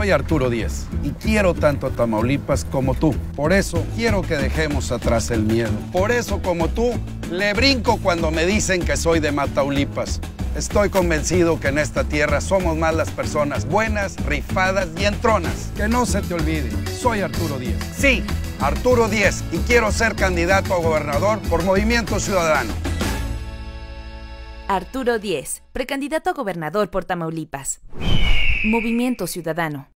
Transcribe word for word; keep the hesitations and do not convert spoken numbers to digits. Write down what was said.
Soy Arturo Díez y quiero tanto a Tamaulipas como tú. Por eso quiero que dejemos atrás el miedo. Por eso, como tú, le brinco cuando me dicen que soy de Mataulipas. Estoy convencido que en esta tierra somos más las personas buenas, rifadas y entronas. Que no se te olvide, soy Arturo Díez. Sí, Arturo Díez, y quiero ser candidato a gobernador por Movimiento Ciudadano. Arturo Díez, precandidato a gobernador por Tamaulipas. Movimiento Ciudadano.